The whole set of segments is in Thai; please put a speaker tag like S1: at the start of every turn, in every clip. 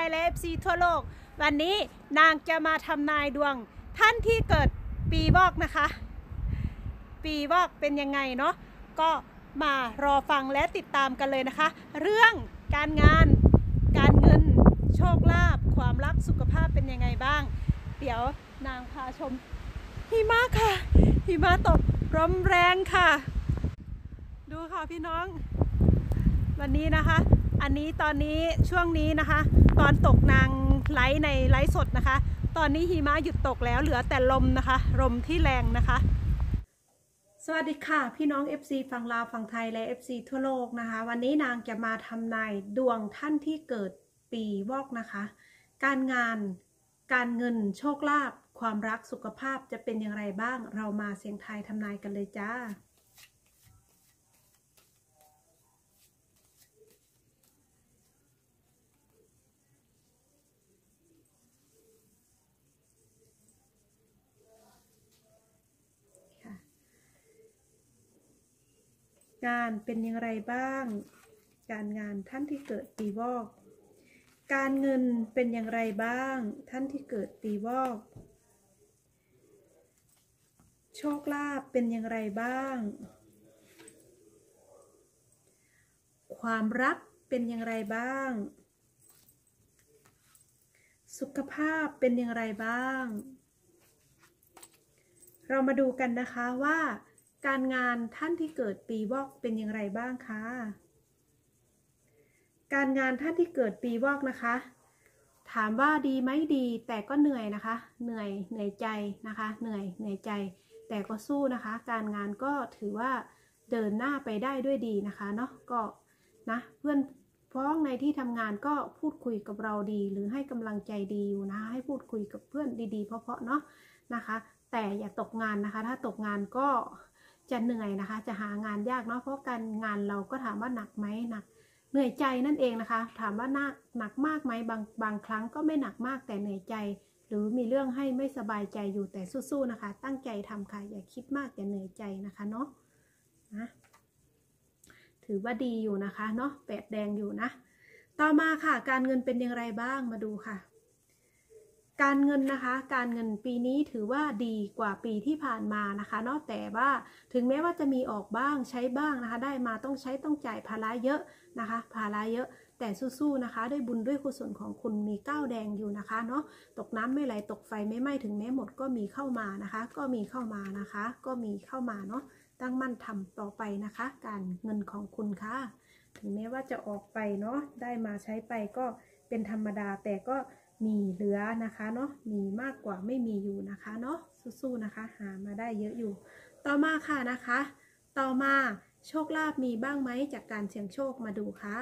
S1: ยและ FC ทั่วโลกวันนี้นางจะมาทำนายดวงท่านที่เกิดปีวอกนะคะปีวอกเป็นยังไงเนาะก็มารอฟังและติดตามกันเลยนะคะเรื่องการงานการเงินโชคลาภความรักสุขภาพเป็นยังไงบ้างเดี๋ยวนางพาชมหิมะค่ะหิมะตกร่มแรงค่ะดูค่ะพี่น้องวันนี้นะคะอันนี้ตอนนี้ช่วงนี้นะคะตอนตกนางไลฟ์ในไลฟ์สดนะคะตอนนี้หิมะหยุดตกแล้วเหลือแต่ลมนะคะลมที่แรงนะคะสวัสดีค่ะพี่น้อง FC ฝั่งลาวฝั่งไทยและ FC ทั่วโลกนะคะวันนี้นางจะมาทำนายดวงท่านที่เกิดปีวอกนะคะการงานการเงินโชคลาภความรักสุขภาพจะเป็นอย่างไรบ้างเรามาเสี่ยงทายทำนายกันเลยจ้างานเป็นอย่างไรบ้างการงานท่านที่เกิดปีวอกการเงินเป็นอย่างไรบ้างท่านที่เกิดปีวอกโชคลาภเป็นอย่างไรบ้างความรักเป็นอย่างไรบ้างสุขภาพเป็นอย่างไรบ้างเรามาดูกันนะคะว่าการงานท่านที่เกิดปีวอกเป็นอย่างไรบ้างคะการงานท่านที่เกิดปีวอกนะคะถามว่าดีไหมดีแต่ก็เหนื่อยนะคะเหนื่อยใจนะคะเหนื่อยใจแต่ก็สู้นะคะการงานก็ถือว่าเดินหน้าไปได้ด้วยดีนะคะเนาะก็นะเพื่อนพ้องในที่ทำงานก็พูดคุยกับเราดีหรือให้กำลังใจดีอยู่นะคะให้พูดคุยกับเพื่อนดีๆเพราะๆเนาะนะคะแต่อย่าตกงานนะคะถ้าตกงานก็จะเหนื่อยนะคะจะหางานยากเนาะเพราะการงานเราก็ถามว่าหนักไหมหนักเหนื่อยใจนั่นเองนะคะถามว่าหนักมากไหมบางครั้งก็ไม่หนักมากแต่เหนื่อยใจหรือมีเรื่องให้ไม่สบายใจอยู่แต่สู้ๆนะคะตั้งใจทำค่ะอย่าคิดมากอย่าเหนื่อยใจนะคะเนาะนะถือว่าดีอยู่นะคะเนาะแปดแดงอยู่นะต่อมาค่ะการเงินเป็นอย่างไรบ้างมาดูค่ะการเงินนะคะการเงินปีนี้ถือว่าดีกว่าปีที่ผ่านมานะคะเนาะแต่ว่าถึงแม้ว่าจะมีออกบ้างใช้บ้างนะคะได้มาต้องใช้ต้องจ่ายภาระเยอะนะคะภาระเยอะแต่สู้ๆนะคะด้วยบุญด้วยกุศลของคุณมีก้าวแดงอยู่นะคะเนาะตกน้ำไม่ไหลตกไฟไม่ไหม้ถึงแม้หมดก็มีเข้ามานะคะก็มีเข้ามานะคะก็มีเข้ามาเนาะตั้งมั่นทำต่อไปนะคะการเงินของคุณค่ะถึงแม้ว่าจะออกไปเนาะได้มาใช้ไปก็เป็นธรรมดาแต่ก็มีเหลือนะคะเนาะมีมากกว่าไม่มีอยู่นะคะเนาะสู้ๆนะคะหามาได้เยอะอยู่ต่อมาค่ะนะคะต่อมาโชคลาภมีบ้างไหมจากการเสี่ยงโชคมาดูค่ะ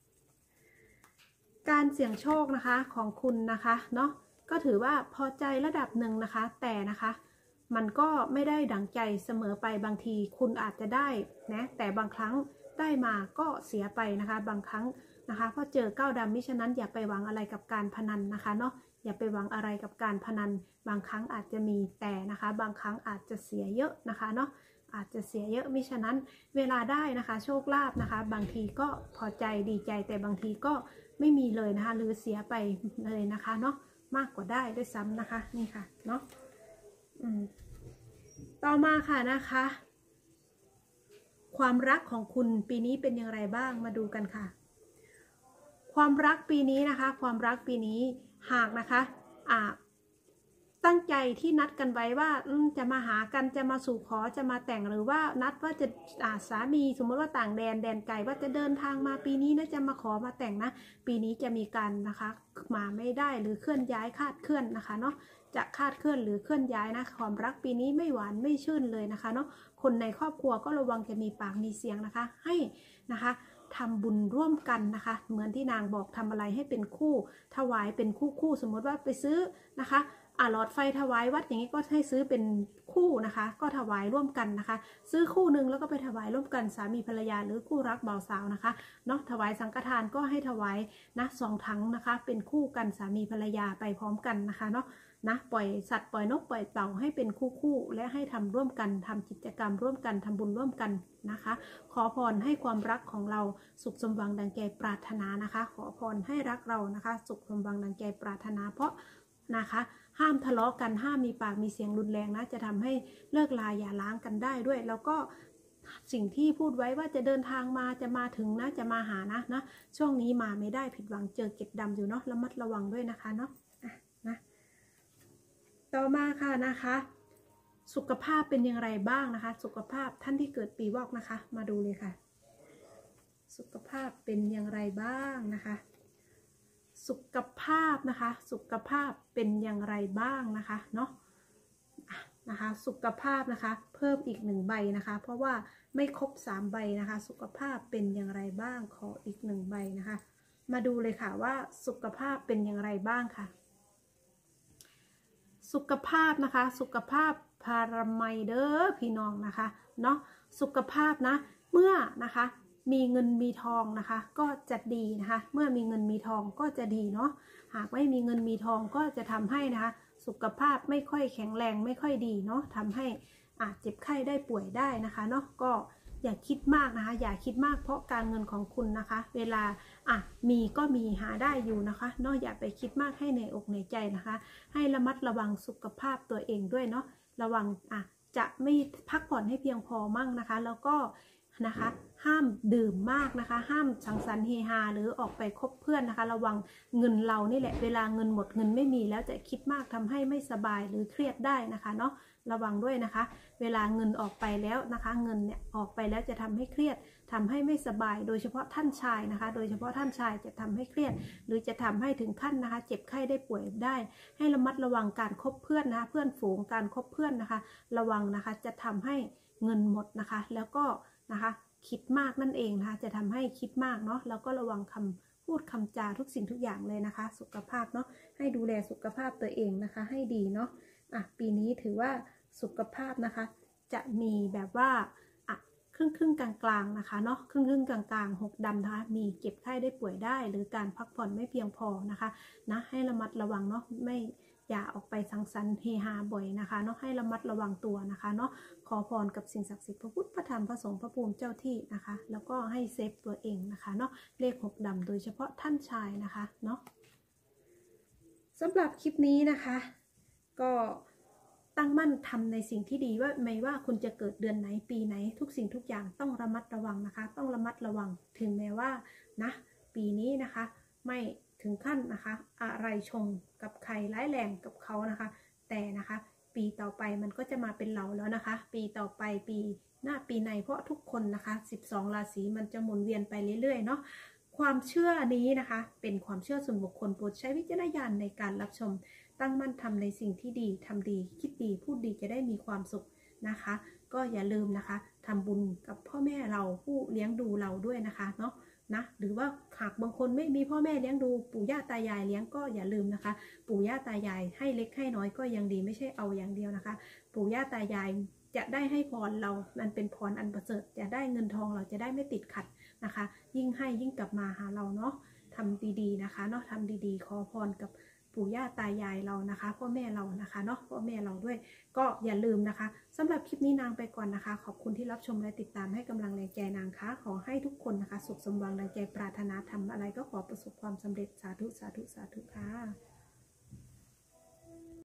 S1: การเสี่ยงโชคนะคะของคุณนะคะเนาะก็ถือว่าพอใจระดับหนึ่งนะคะแต่นะคะมันก็ไม่ได้ดั่งใจเสมอไปบางทีคุณอาจจะได้นะแต่บางครั้งได้มาก็เสียไปนะคะบางครั้งนะคะพอเจอก้าวดำมิฉะนั้นอย่าไปหวังอะไรกับการพนันนะคะเนาะอย่าไปหวังอะไรกับการพนันบางครั้งอาจจะมีแต่นะคะบางครั้งอาจจะเสียเยอะนะคะเนาะอาจจะเสียเยอะมิฉะนั้นเวลาได้นะคะโชคลาภนะคะบางทีก็พอใจดีใจแต่บางทีก็ไม่มีเลยนะคะหรือเสียไปเลยนะคะเนาะมากกว่าได้ด้วยซ้ำนะคะนี่ค่ะเนาะต่อมาค่ะนะคะความรักของคุณปีนี้เป็นอย่างไรบ้างมาดูกันค่ะความรักปีนี้นะคะความรักปีนี้หากนะคะตั้งใจที่นัดกันไว้ว่าจะมาหากันจะมาสู่ขอจะมาแต่งหรือว่านัดว่าจะสามีสมมติว่าต่างแดนไกลว่าจะเดินทางมาปีนี้นะจะมาขอมาแต่งนะปีนี้จะมีการนะคะมาไม่ได้หรือเคลื่อนย้ายคาดเคลื่อนนะคะเนาะจะคาดเคลื่อนหรือเคลื่อนย้ายนะความรักปีนี้ไม่หวานไม่ชื่นเลยนะคะเนาะคนในครอบครัวก็ระวังจะมีปากมีเสียงนะคะให้นะคะทำบุญร่วมกันนะคะเหมือนที่นางบอกทำอะไรให้เป็นคู่ถวายเป็นคู่สมมติว่าไปซื้อนะคะหลอดไฟถวายวัดอย่างนี้ก็ให้ซื้อเป็นคู่นะคะก็ถวายร่วมกันนะคะซื้อคู่หนึ่งแล้วก็ไปถวายร่วมกันสามีภรรยาหรือคู่รักบ่าวสาวนะคะเนาะถวายสังฆทานก็ให้ถวายนะ2 ถังนะคะเป็นคู่กันสามีภรรยาไปพร้อมกันนะคะเนาะนะปล่อยสัตว์ปล่อยนกปล่อยเต่าให้เป็นคู่ๆและให้ทำร่วมกันทำกิจกรรมร่วมกันทำบุญร่วมกันนะคะขอพรให้ความรักของเราสุขสมหวังดังใจปรารถนานะคะขอพรให้รักเรานะคะสุขสมหวังดังใจปรารถนาเพราะนะคะห้ามทะเลาะกันห้ามมีปากมีเสียงรุนแรงนะจะทำให้เลิกลาอย่าร้างกันได้ด้วยแล้วก็สิ่งที่พูดไว้ว่าจะเดินทางมาจะมาถึงนะจะมาหานะช่วงนี้มาไม่ได้ผิดหวังเจอเก็บดำอยู่เนาะระมัดระวังด้วยนะคะเนาะนะต่อมาค่ะนะคะสุขภาพเป็นอย่างไรบ้างนะคะสุขภาพท่านที่เกิดปีวอกนะคะมาดูเลยค่ะสุขภาพเป็นอย่างไรบ้างนะคะสุขภาพนะคะสุขภาพเป็นอย่างไรบ้างนะคะเนาะนะคะสุขภาพนะคะเพิ่มอีก1ใบนะคะเพราะว่าไม่ครบ3ใบนะคะสุขภาพเป็นอย่างไรบ้างขออีก1ใบนะคะมาดูเลยค่ะว่าสุขภาพเป็นอย่างไรบ้างค่ะสุขภาพนะคะสุขภาพพาราไมเดอร์พี่น้องนะคะเนาะสุขภาพนะเมื่อนะคะมีเงินมีทองนะคะก็จะดีนะคะเมื่อมีเงินมีทองก็จะดีเนาะหากไม่มีเงินมีทองก็จะทำให้นะคะสุขภาพไม่ค่อยแข็งแรงไม่ค่อยดีเนาะทำให้เจ็บไข้ได้ป่วยได้นะคะเนาะก็อย่าคิดมากนะคะอย่าคิดมากเพราะการเงินของคุณนะคะเวลามีก็มีหาได้อยู่นะคะเนาะอย่าไปคิดมากให้เหนื่อยอกเหนื่อยใจนะคะให้ระมัดระวังสุขภาพตัวเองด้วยเนาะระวังจะไม่พักผ่อนให้เพียงพอมั่งนะคะแล้วก็นะคะห้ามดื่มมากนะคะห้ามสังสรรค์เฮฮาหรือออกไปคบเพื่อนนะคะระวังเงินเรานี่แหละเวลาเงินหมดเงินไม่มีแล้วจะคิดมากทำให้ไม่สบายหรือเครียดได้นะคะเนาะระวังด้วยนะคะเวลาเงินออกไปแล้วนะคะเงินเนี่ยออกไปแล้วจะทำให้เครียดทำให้ไม่สบายโดยเฉพาะท่านชายนะคะโดยเฉพาะท่านชายจะทำให้เครียดหรือจะทำให้ถึงขั้นนะคะเจ็บไข้ได้ป่วยได้ให้ระมัดระวังการคบเพื่อนนะคะเพื่อนฝูงการคบเพื่อนนะคะระวังนะคะจะทำให้เงินหมดนะคะแล้วก็นะคะคิดมากนั่นเองนะคะจะทำให้คิดมากเนาะแล้วก็ระวังคำพูดคำจาทุกสิ่งทุกอย่างเลยนะคะสุขภาพเนาะให้ดูแลสุขภาพตัวเองนะคะให้ดีเนาะปีนี้ถือว่าสุขภาพนะคะจะมีแบบว่าครึ่งกลางๆนะคะเนาะครึ่งกลางๆ6ดำนะคะมีเจ็บไข้ได้ป่วยได้หรือการพักผ่อนไม่เพียงพอนะคะนะให้ระมัดระวังเนาะไม่อย่าออกไปสังสรรค์เฮฮาบ่อยนะคะเนาะให้ระมัดระวังตัวนะคะเนาะขอพรกับสิ่งศักดิ์สิทธิ์พระพุทธพระธรรมพระสงฆ์พระภูมิเจ้าที่นะคะแล้วก็ให้เซฟตัวเองนะคะเนาะเลข6ดำโดยเฉพาะท่านชายนะคะเนาะสำหรับคลิปนี้นะคะก็ตั้งมั่นทำในสิ่งที่ดีว่าไม่ว่าคุณจะเกิดเดือนไหนปีไหนทุกสิ่งทุกอย่างต้องระมัดระวังนะคะต้องระมัดระวังถึงแม้ว่านะปีนี้นะคะไม่ถึงขั้นนะคะอะไรชงกับใครร้ายแรงกับเขานะคะแต่นะคะปีต่อไปมันก็จะมาเป็นเราแล้วนะคะปีต่อไปปีหน้าปีในเพราะทุกคนนะคะ12ราศีมันจะหมุนเวียนไปเรื่อยๆเนาะความเชื่อนี้นะคะเป็นความเชื่อส่วนบุคคลโปรดใช้วิจารณญาณในการรับชมตั้งมั่นทำในสิ่งที่ดีทำดีคิดดีพูดดีจะได้มีความสุขนะคะก็อย่าลืมนะคะทำบุญกับพ่อแม่เราผู้เลี้ยงดูเราด้วยนะคะเนาะนะหรือว่าหากบางคนไม่มีพ่อแม่เลี้ยงดูปู่ย่าตายายเลี้ยงก็อย่าลืมนะคะปู่ย่าตายายให้เล็กให้น้อยก็ยังดีไม่ใช่เอาอย่างเดียวนะคะปู่ย่าตายายจะได้ให้พรเรามันเป็นพรอันประเสริฐจะได้เงินทองเราจะได้ไม่ติดขัดนะคะยิ่งให้ยิ่งกลับมาหาเราเนาะทำดีๆนะคะเนาะทำดีๆขอพรกับปู่ย่าตายายเรานะคะพ่อแม่เรานะคะเนาะพ่อแม่เราด้วยก็อย่าลืมนะคะสำหรับคลิปนี้นางไปก่อนนะคะขอบคุณที่รับชมและติดตามให้กำลังแรงใจนางคะขอให้ทุกคนนะคะสุขสมหวังดังใจปรารถนาทำอะไรก็ขอประสบความสำเร็จสาธุสาธุสาธุค่ะ